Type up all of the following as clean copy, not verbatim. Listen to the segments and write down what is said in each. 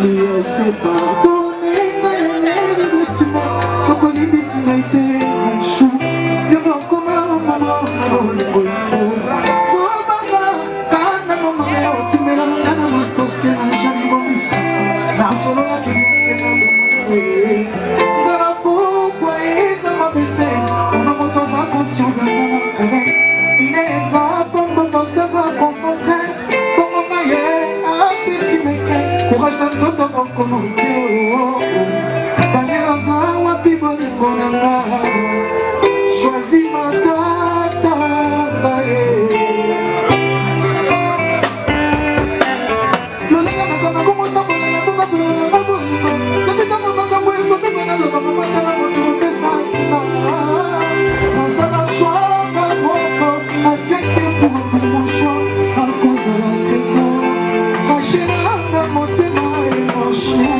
c'est pardonné, tu m'as, sans qu'on y puisse m'aider, mon chou. Yo non, comment maman, so mama, kana mama, tu me la donnes, mas parce que la jamais bonisse. Na solo la que na bonisse. Zara pourquoi ça m'a bêté, on a mon temps à conscience de la colère. Il est à bon dans ce cas à concentrer. Bon maman, un petit mec, courage dans tout ton communauté. Daniel Azawa, Piboli Bonanga. Choisis ma tata. Lolinga makama kumonda bona na bunga bona na bongo. Kapita mama mwengo bona lo mama kana moto pesa. Na sala choix boko avec pour mon choix à cause de la raison. Caché dans mon tema et mon chou.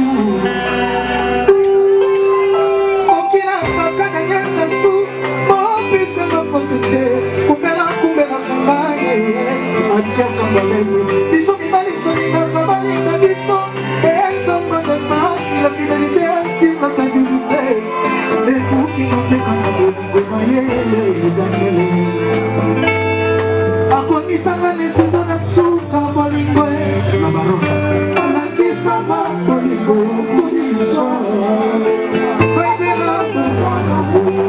Sokina kakana nyesa su. Kumela kangaye atia kambalezi biso mibali tolinga tobalinga biso enzongo de pasi la fidélité estime la stabilité ebuki notekanga bolingo na ye Daniele akomisanga nesuza na suka bolingo na baro alakisanga bolingo koniso baibela bwana boye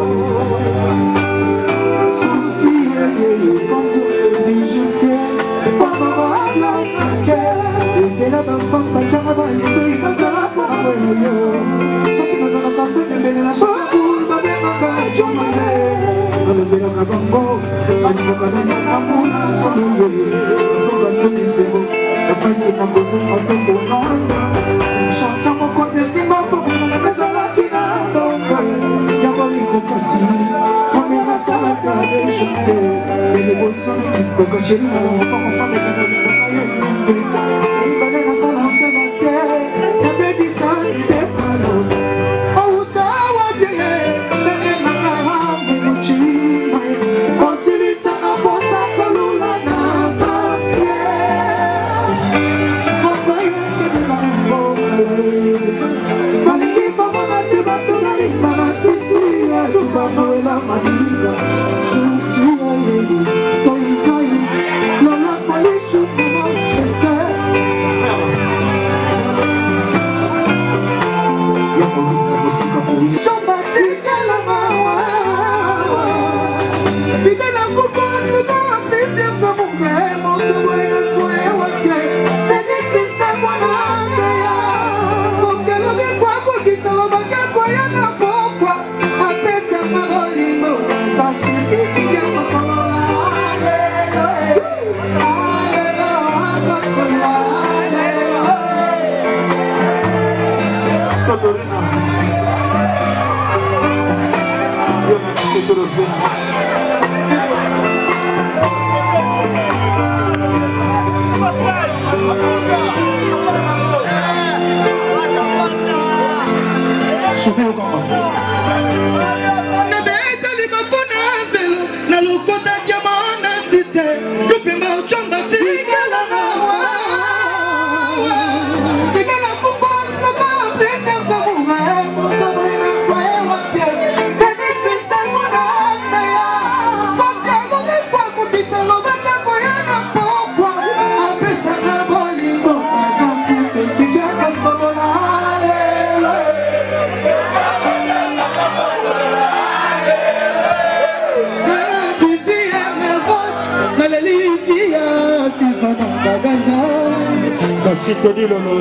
Tony Lolo.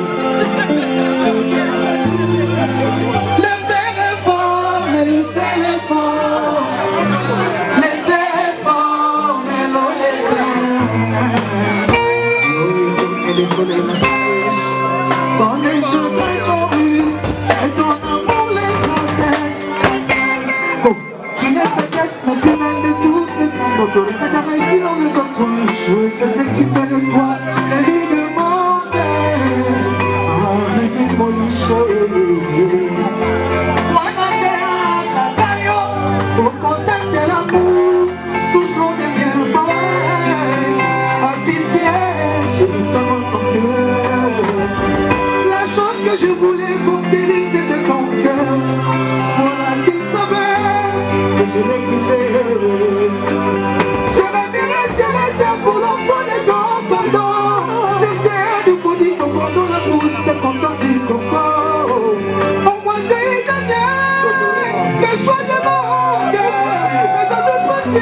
Le faire est fort, mais le fait est fort. Le fait est fort, mais l'eau est pleine. Et les soleils me sèchent. Quand les jours sont rue, et ton amour les empêche. Tu n'es peut-être pas plus belle de toutes les femmes. Mais t'as réussi dans les autres coins. Jouer, c'est ce qui fait de toi la vie de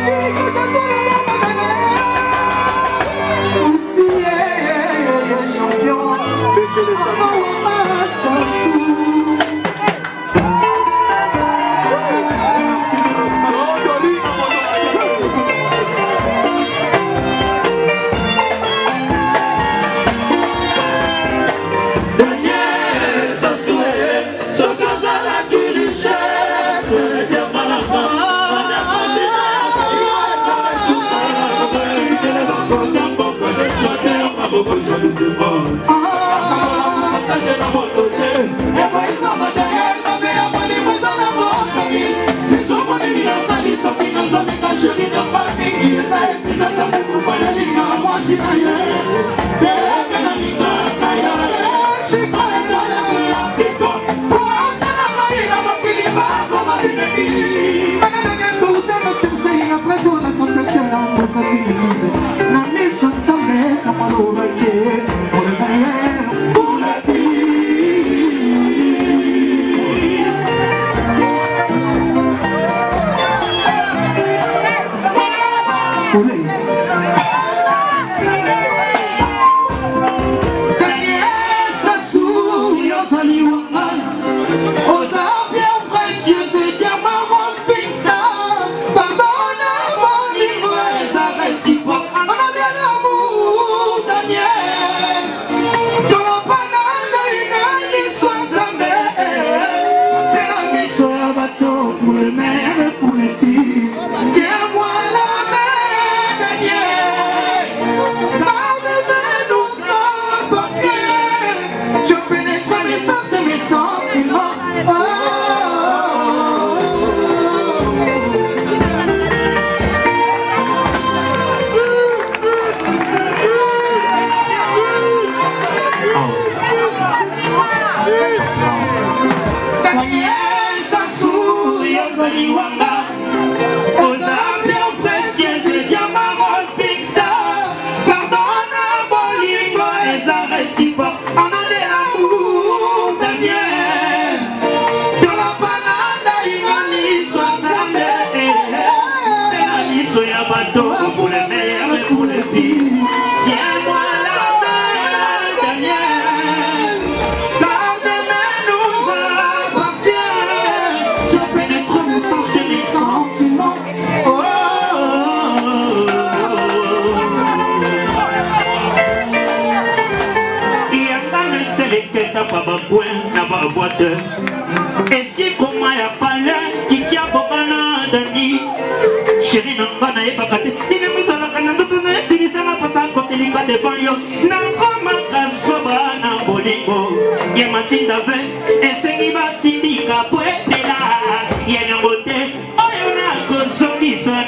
Et si comment y a parlé, qui a bobana d'ami, chérie non pas naïe pas gâté, il ne me semble qu'un autre ne s'y ça pas ça quand c'est les gars de banyo, n'a comme un cas sobra n'a bolingo, y a matin d'avec, et c'est qui va t'y capoer là, y a un côté, oh y en a que son qui son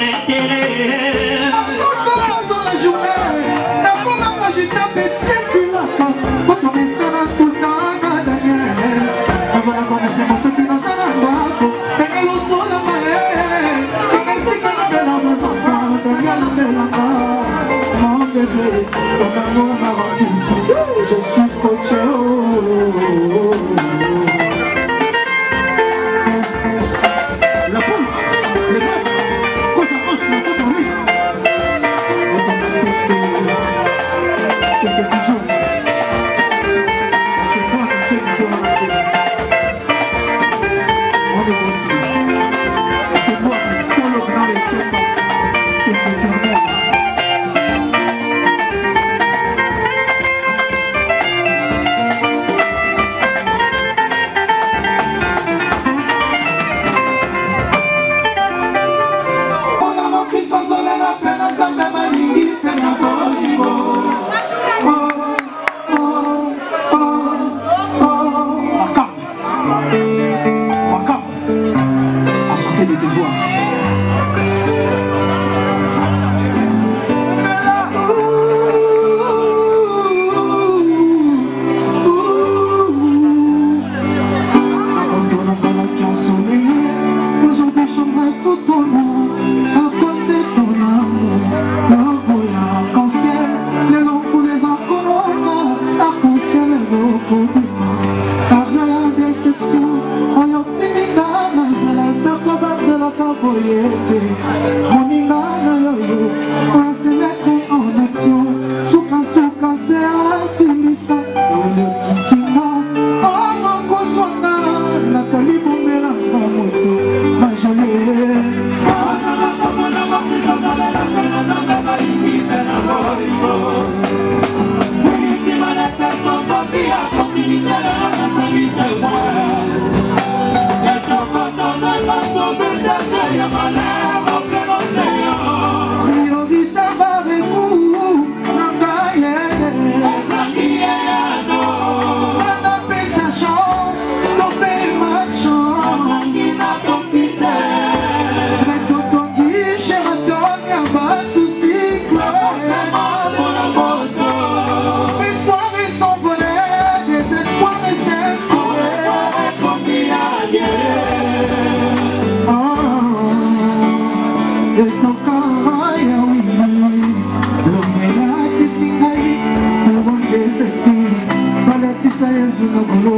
intérêt. Dans la journée, n'a pas moi j'ai tapé c'est là quand on met ça dans tout dans la dernière. Voilà como se você tira zaraguaco, tem o sol na maré, também se cana pela nossa fada, e ela pela mar. Mon bébé, ton amour m'a rendu fou, je suis scotché. La poule, les bêtes, quand ça passe, la tête en ligne. Et ton petit jour, on est aussi. Et moi, pour le grand et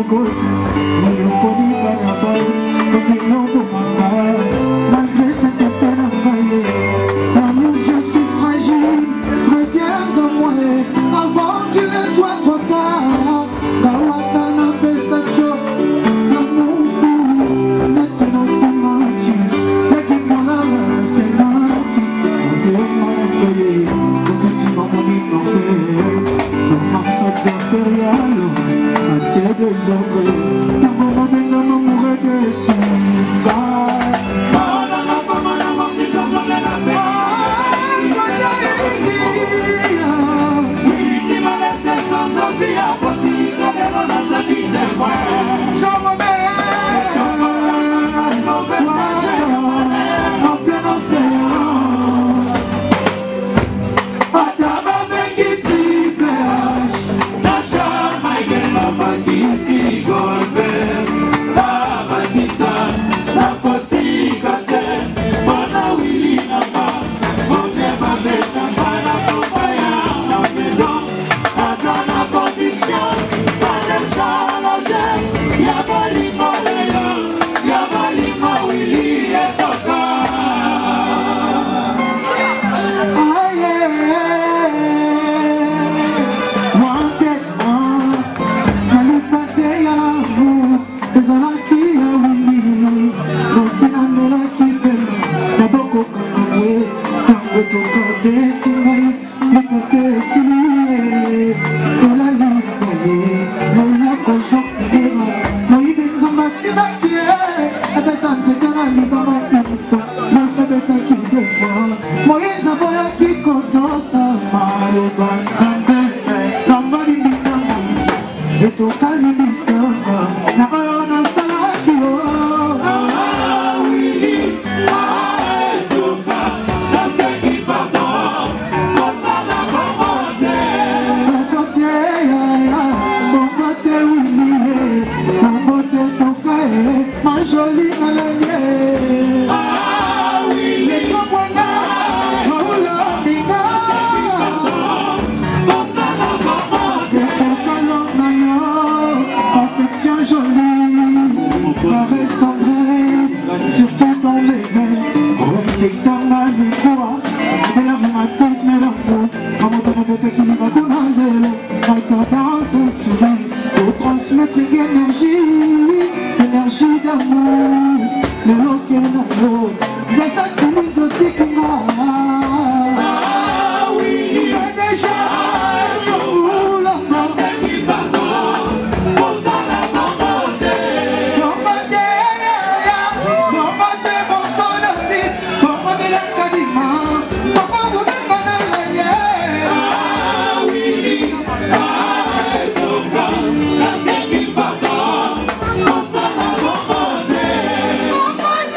Oh my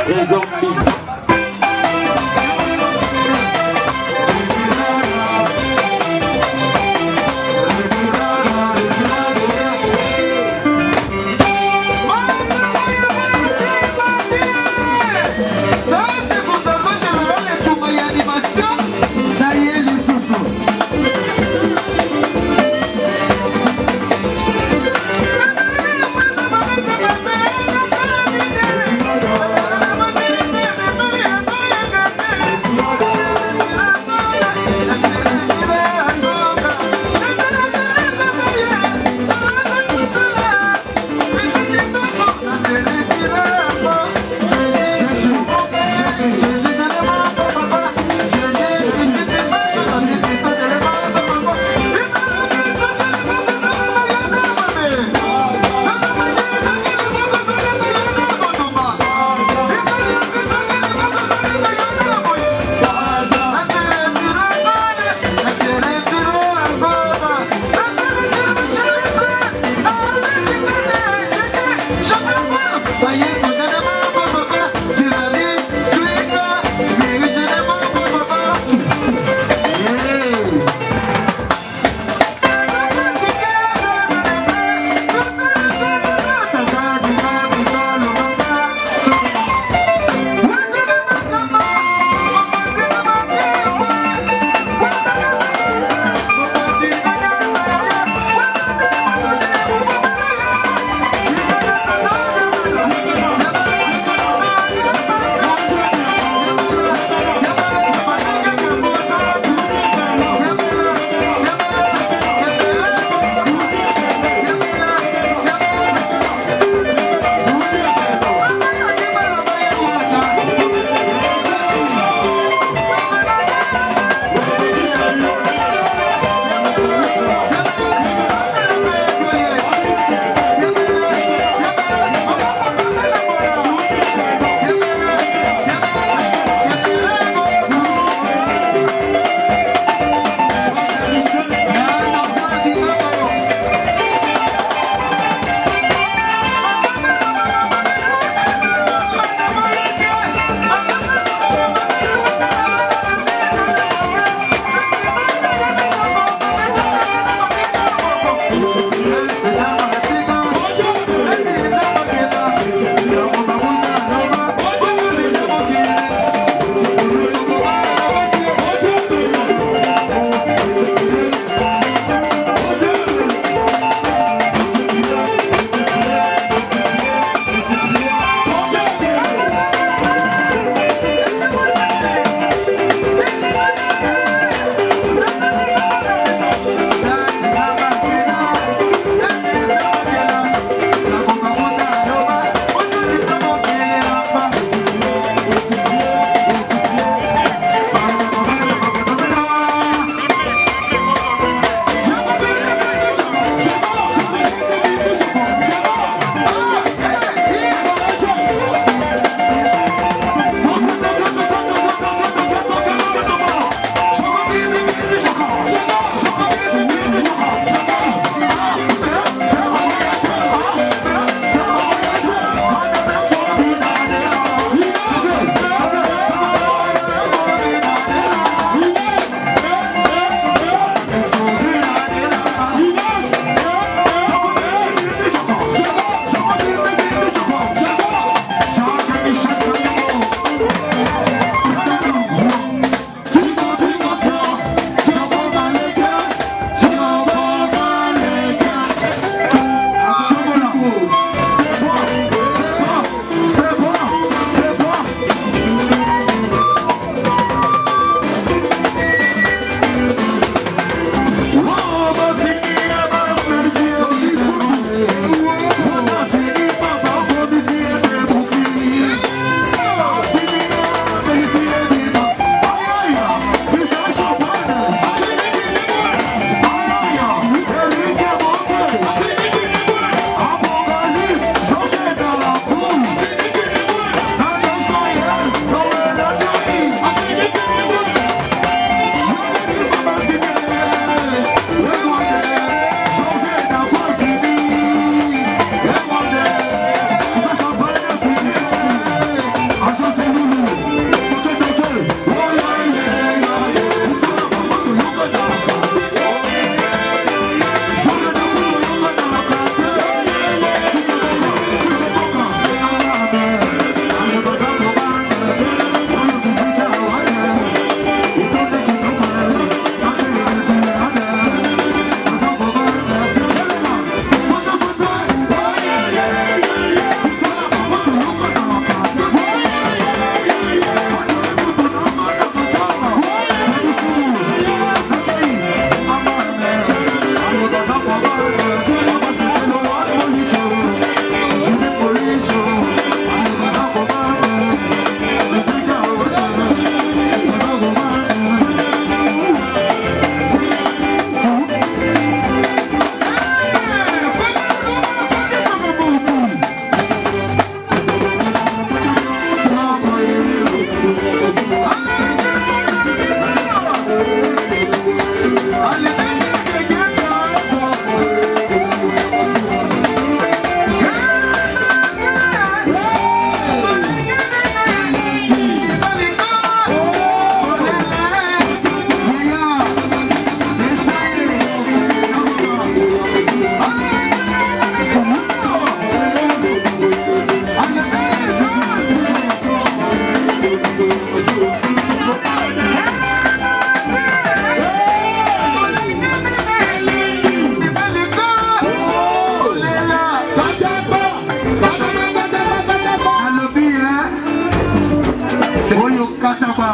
Les zombies.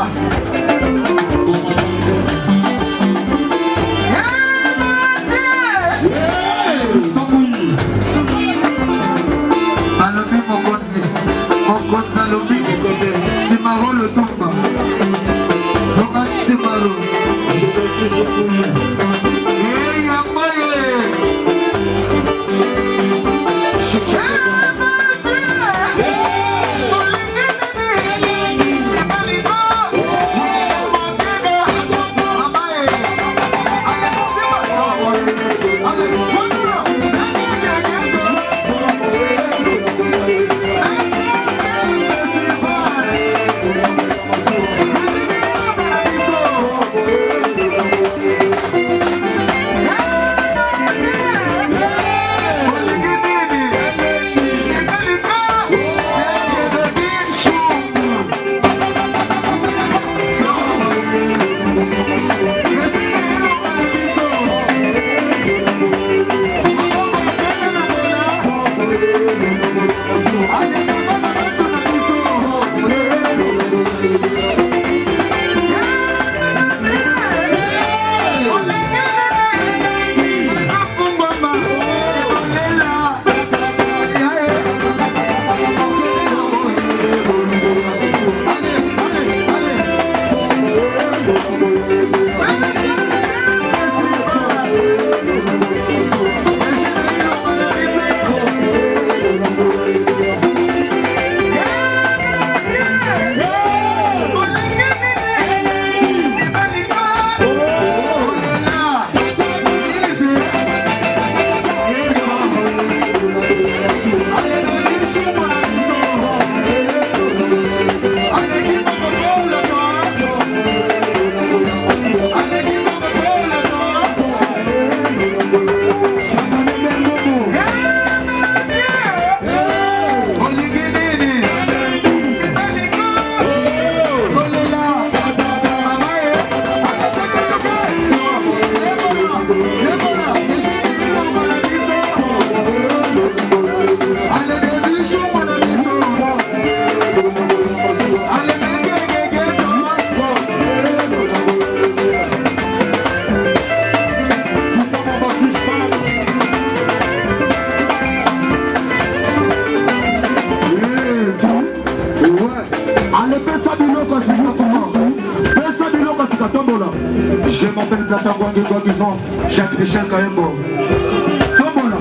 Je m'appelle Platagouan Guéguan, Jacques Michel Kaembo. Tombola.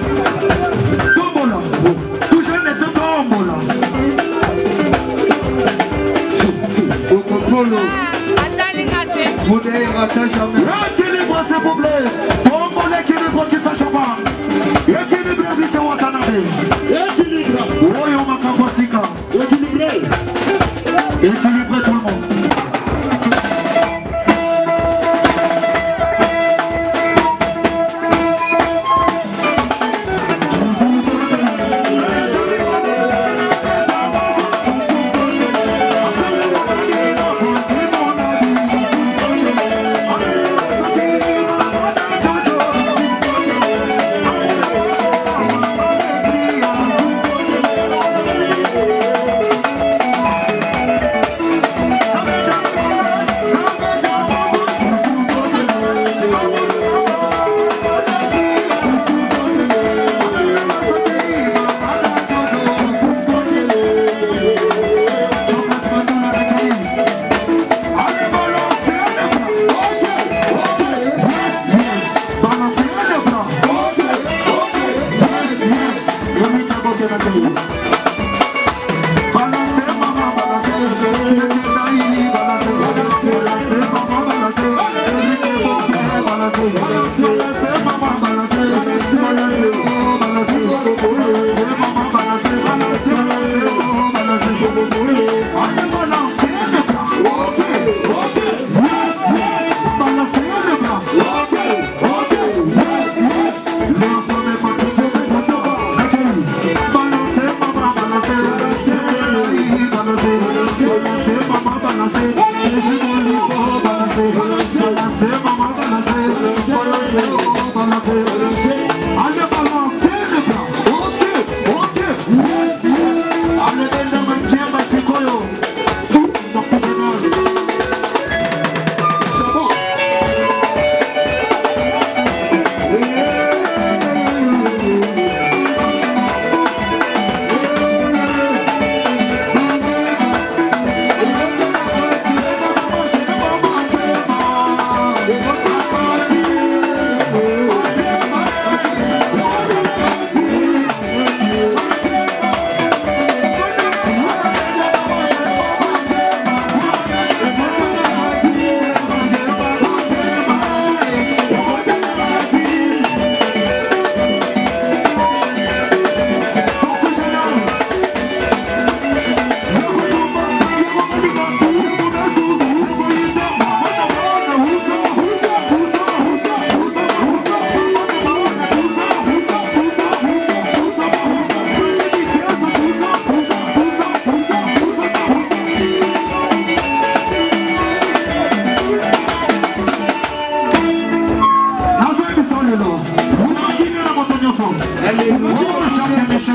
Tombola. Toujours les deux tombola. Au contrôle. Vous n'avez raté jamais. Équilibre s'il vous plaît. Tombola équilibre qui s'achève pas. Équilibre Richard Watanabe. Équilibre. Oui, on m'a capacité. Équilibré. Équilibré tout le monde.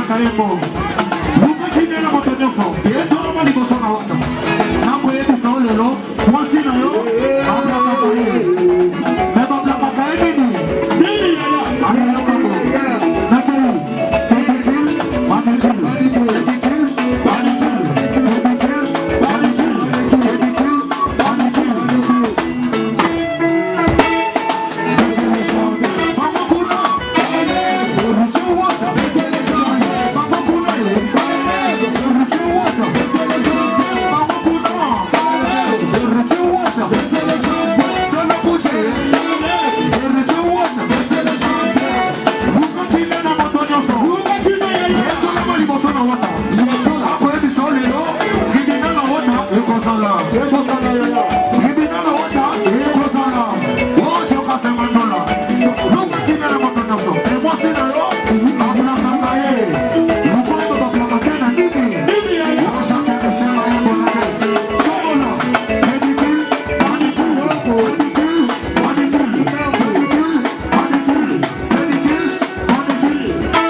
Kaimbo. Luka Kine na moto nyoso. Yeto na liboso na wata. Nambo yedi sa olelo. Mwasi na yo. Abla kakaye. Beba abla kakaye nini? Nini yaya? Aya yo kako. Nakiri. Tebekil. Manikil. Tebekil. Manikil. Tebekil. Manikil. Tebekil. Manikil. Mama Puna. Ruchu wata. Mama Puna. Ruchu wata. Mama Puna. Ruchu wata. Tana puche. Ruchu wata. Luka Kine na moto nyoso. Yeto na maliboso na wata. Ako ebi soli lo. Kibina na wata. Eko sala. Kibina na wata. Eko sala. Ocho kase mandola. Luka Kine na moto nyoso. Emwasi na yo. Abula kakaye. Lukoto bakla kakena nini. Washa kene shema yembo nage. Somola. Medikil. Manikil. Medikil. Manikil. Medikil. Manikil. Medikil. Manikil.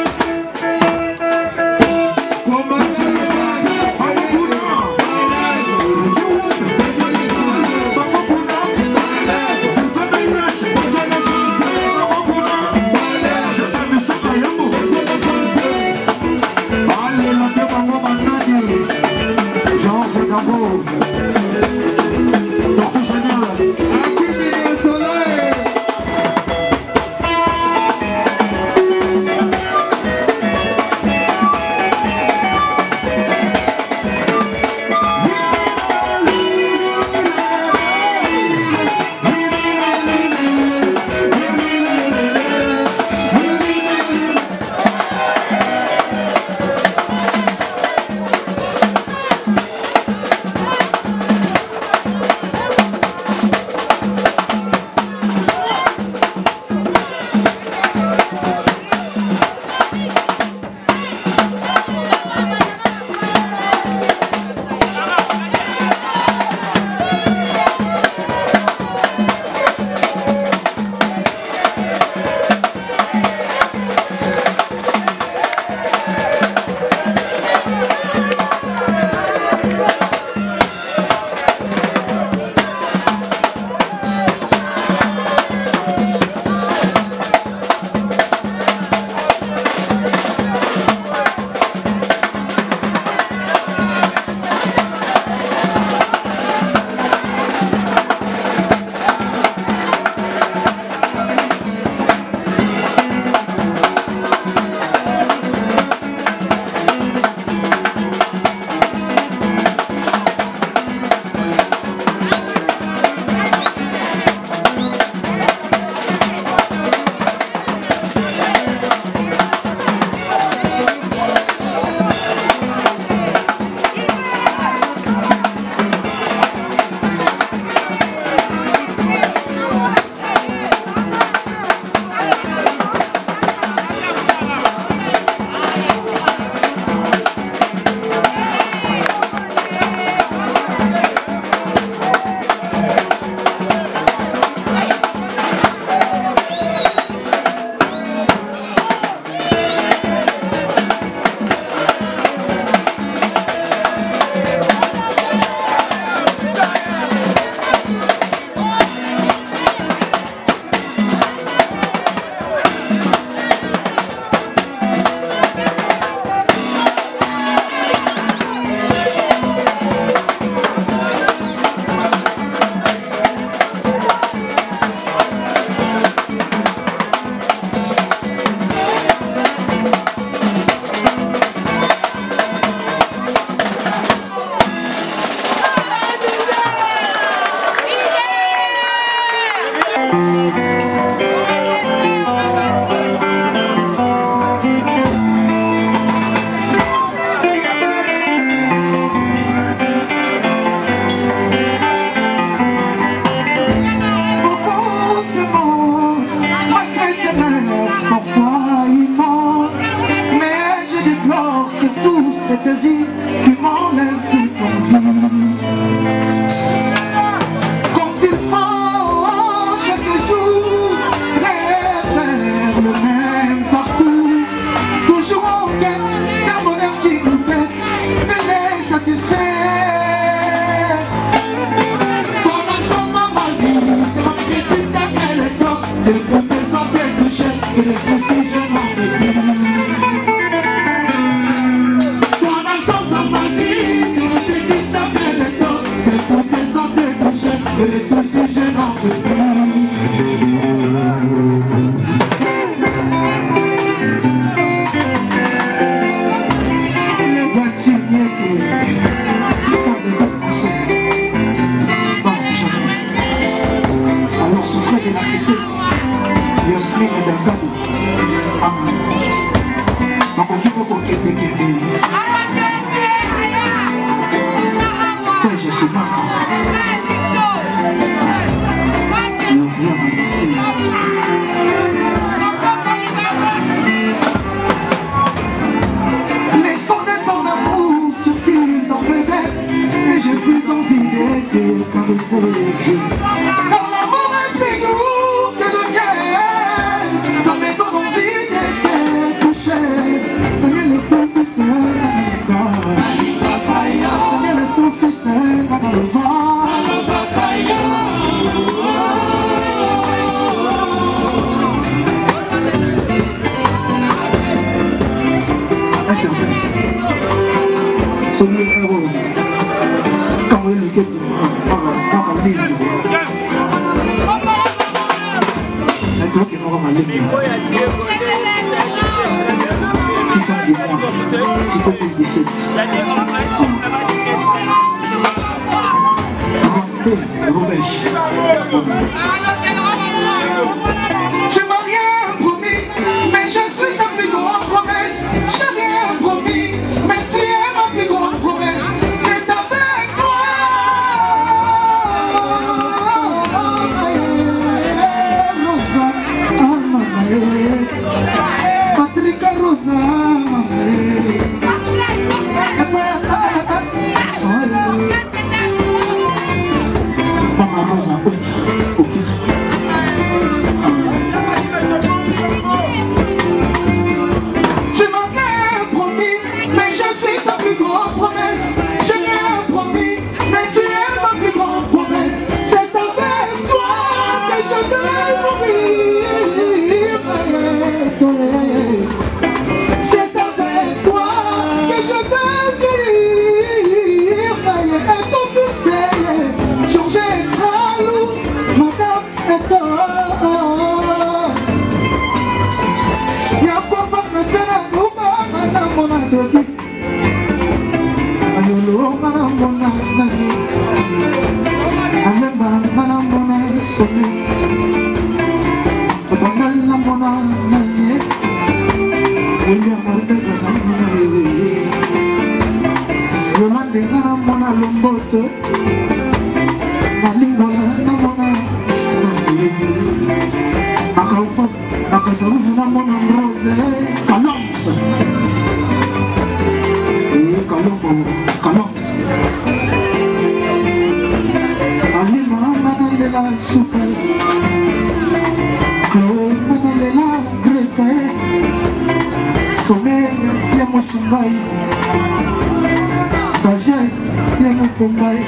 cette vie qui m'enlève toute ton vie. Quand il faut chaque jour refaire le même parcours, toujours en quête Et les soucis, je n'en veux plus. Toi, la chance dans ma vie, tu me dis qu'il s'appelle le temps. Tes côtés sont découchés. Et les soucis, je n'en veux plus. Je suis parti. Les sonnettes en amour circulent dans mes veines et j'ai plus d'envie d'être caressé. Car l'amour est plus doux que le miel, ça me donne envie d'être touché. C'est mieux le tout fait seul dans le vent. C'est mieux le tout fait seul dans le vent. Soyez heureux quand vous l'écoutez par la lise. Maintenant qu'il aura ma ligne, tu fais des mois, tu peux plus 17. Tu m'as rien promis, mais je suis ta plus grande promesse. Je n'ai rien promis, mais tu es ma plus grande promesse. C'est avec toi. Rosa, Patrick Rosa, Mama Rosa, ok. Tu m'as rien promis, mais je suis ta plus grande promesse. Je n'ai rien promis, mais tu es ma plus grande promesse. C'est avec toi que je vais mourir. C'est avec toi que je vais vivre. Et ton fils est changé très lourd, madame est tort. Y'a pas de faire un bouma, madame mon adobi. Ayolo, madame mon adobi. Alemba, madame mon adobi. Abangala mon adobi. William Ortega, madame mon adobi. Yolande, madame mon alombote. Malingola, namona. Akaufas, akasarufu namona rose. Kaloms. Kalombo, Kaloms. Alima, manalela super. Chloé, manalela grepe. Sommeil, yamo sungai. Sagesse, yamo kumbai.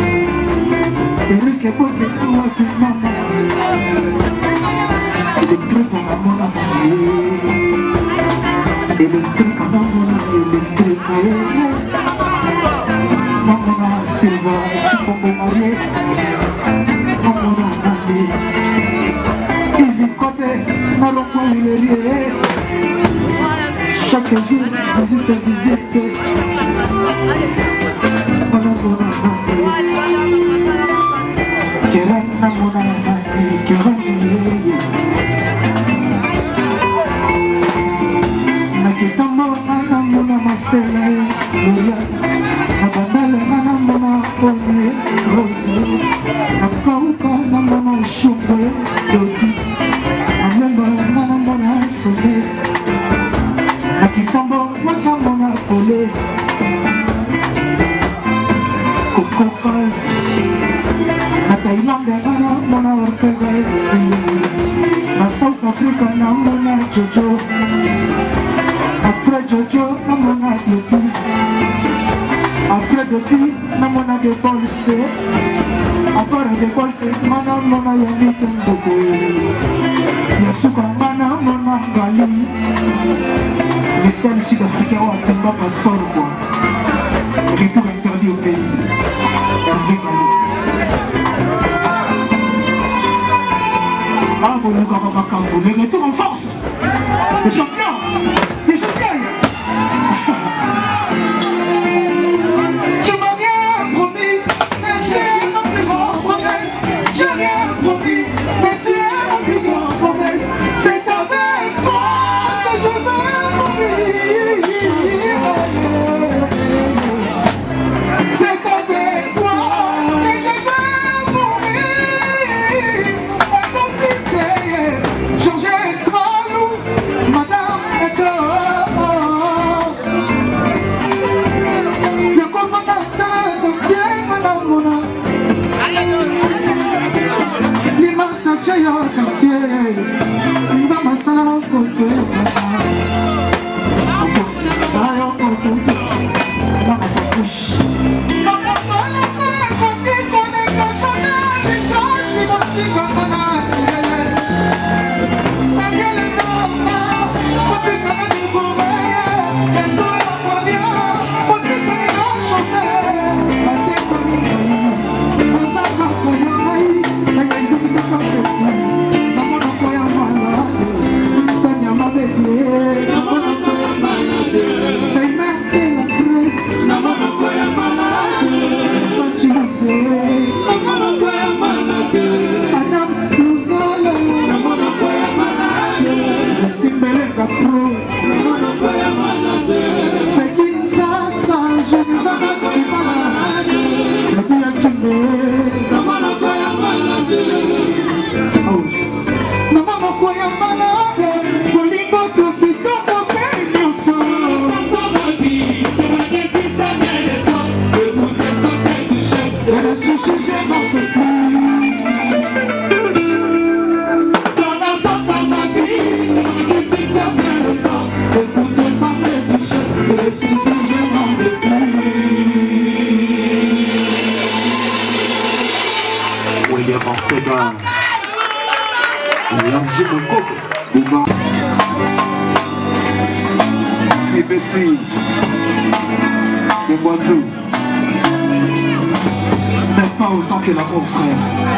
Eric Boke, moi tu maman. Électrique à mon ami. Électrique à mon ami. Électrique. Maman Silva, tu peux me marier. Maman Nani. Il vit côté, n'allons pas où il est lié. Chaque jour, visite. Maman Nani. Kerana Monana, Kerani. Nakitamo Nana Mona Masela, Loya, Nabandale Nana Mona One, Rose, Nakauka Nana Mona Shumwe, Doki, Anemba Nana Mona Sone, Nakitamo Nana Mona Pole, Kokokas. Thailand, Mona Ortega, na South Africa, na Mona Jojo, après Jojo, na Mona Dopi, après Dopi, na Mona de Bolse, après de Bolse, na Mona Yannick Mboko. Les seuls Sud-Africains ont atteint pas passeport quoi. Retour interdit au pays. Hervé Mali. Ah bon, le retour en force. Les champions. Les champions. Tu m'as rien promis, mais tu es ma plus grande promesse. J'ai rien promis, mais tu es ma plus grande promesse. C'est avec toi que je veux mourir. C'est avec toi que je veux mourir. Et ton fils est changé trop lourd, madame est le commandant de Dieu, madame Mona. L'alimentation est au quartier. Nous avons ça au côté. Ça est au côté. Dans la bouche. Les petits, les voitures, mais pas autant que l'amour, frère.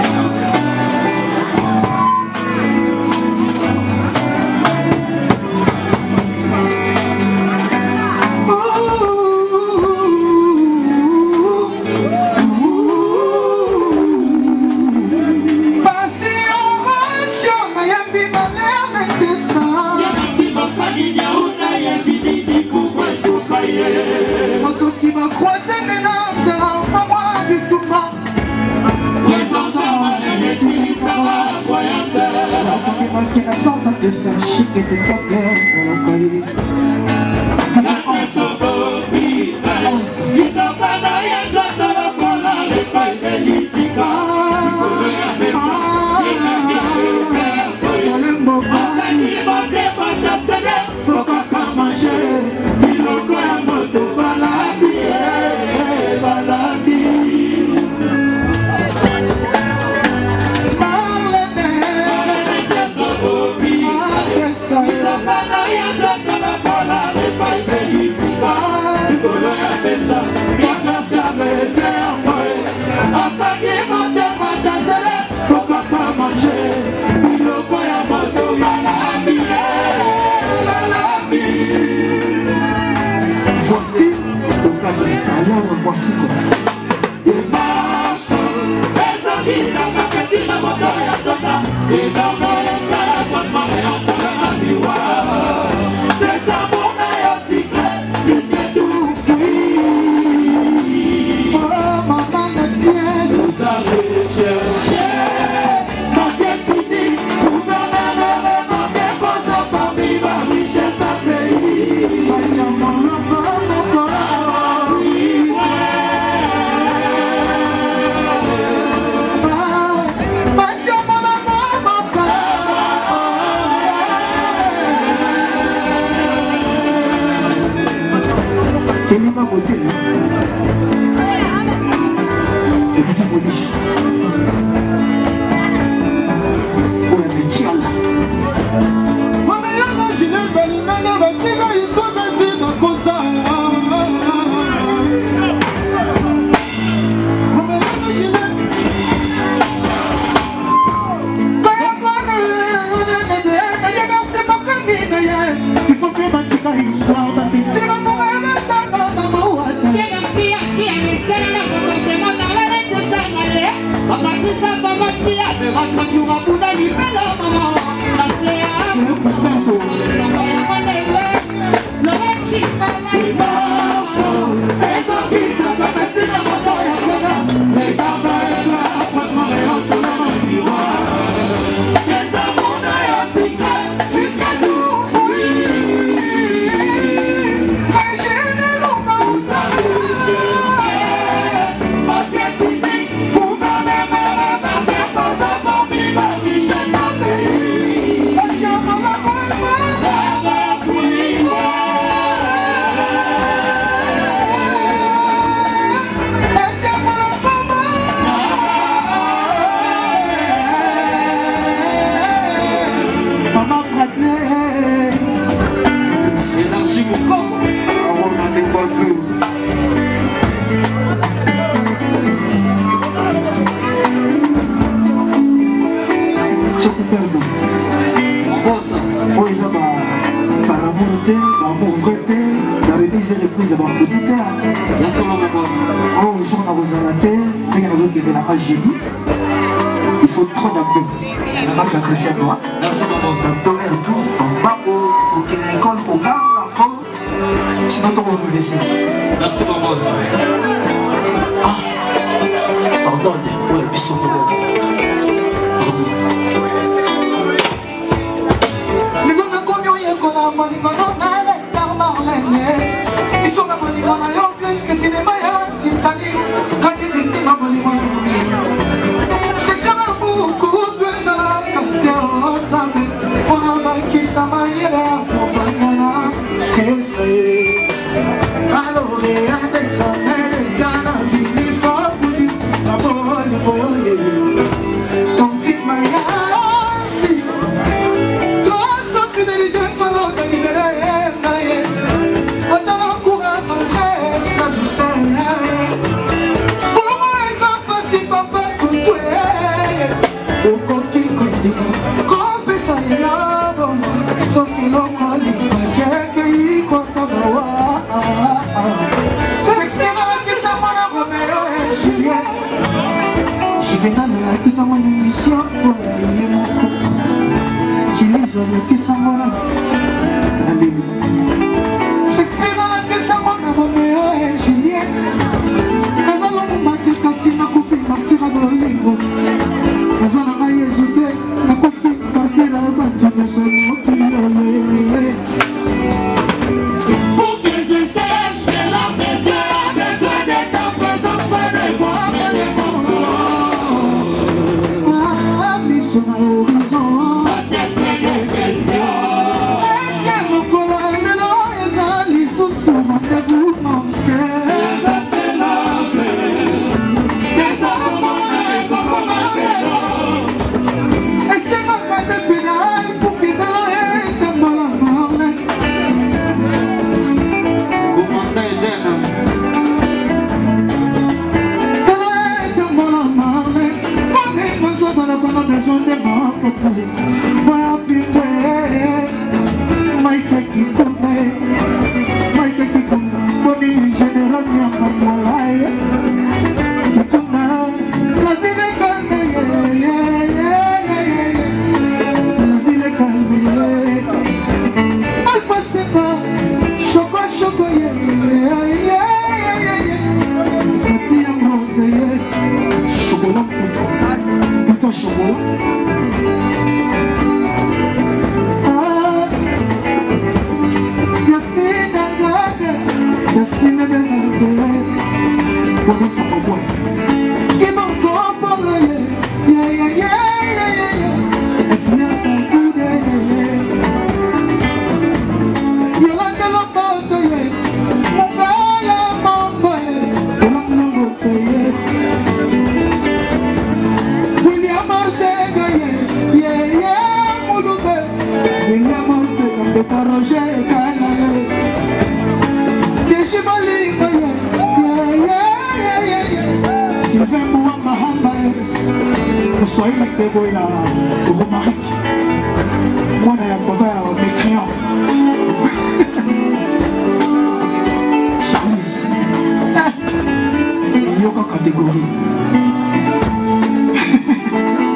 Qui va croiser les notes, enfin moi, puis tout va. Voici quoi. Il faut trop d'abdos. Marc Cristiano. Merci maman. Ça donne tout. En bas pour qu'il y ait une école pour garder la peau. Sinon, on va vous laisser. Merci maman. Ah. Pardon. Oui, ils sont bons. Les gens n'ont combien il y a qu'on a moni qu'on a allé dans Marlène. Ils sont à moni qu'on a eu plus que cinéma et un Titanic. Quand ils disent à moni qu'on a catégorie.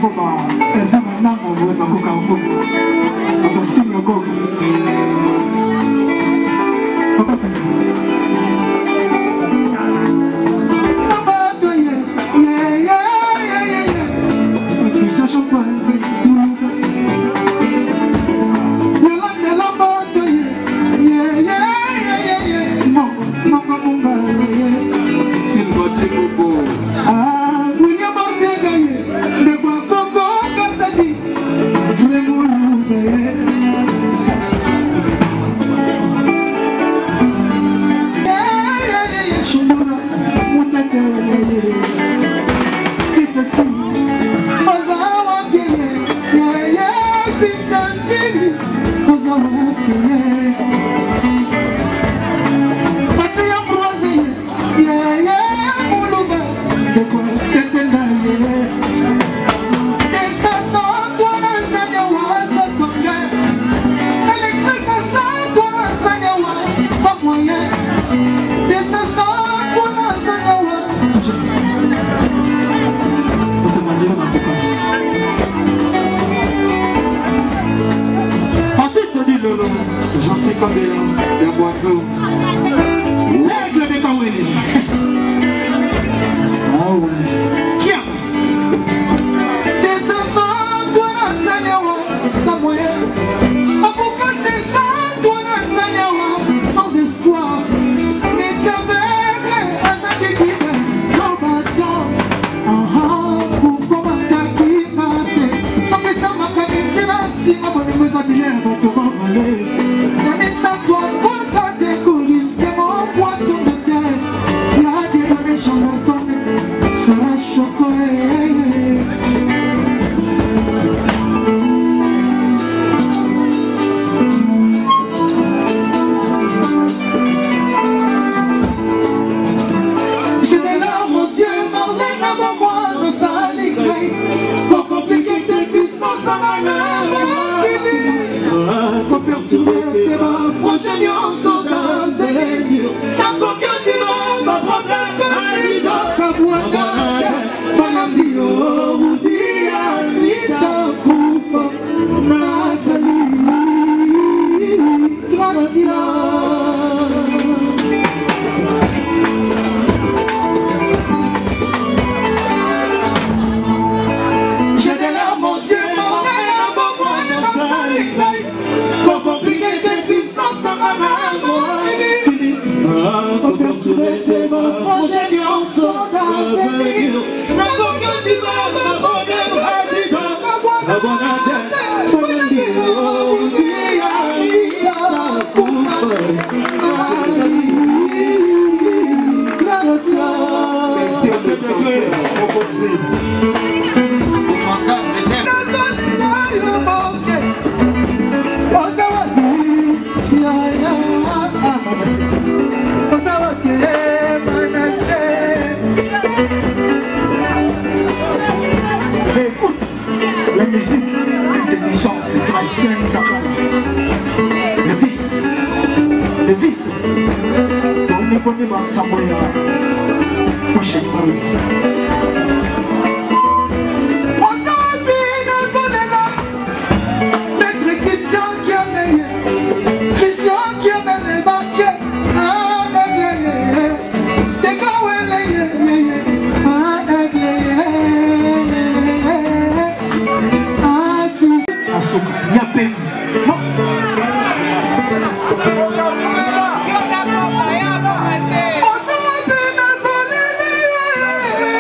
Hey!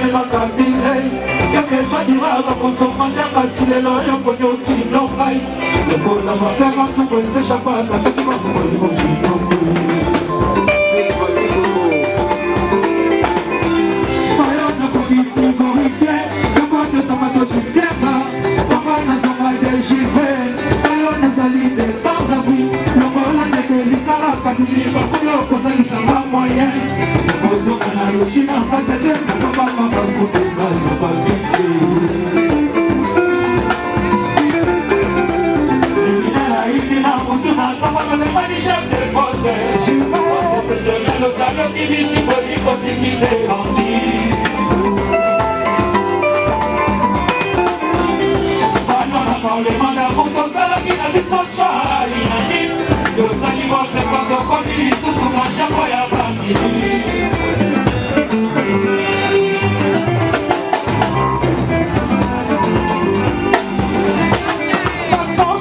me makambile yakeswa jiwaba kusomanya kasilelo yokonyo kino kai yokola mapema tukwezesha paka saki makumoni mokino soyo na kufisi gorisye yokote tomato chifieka tomana zomade jive soyo na zalide sans abri longola nekeli kala kasili bakuyo kozalisa mamoye China fata de kama mama kutunga na bagiti Mina hivi na kutuma kama kama manisha de pose Chiva professionnel los años qui visi polico tikite andi Bano na paule manda punto sala kina biso shari na dim Yo sali vote paso kodi susu na chapo ya bambini That's all.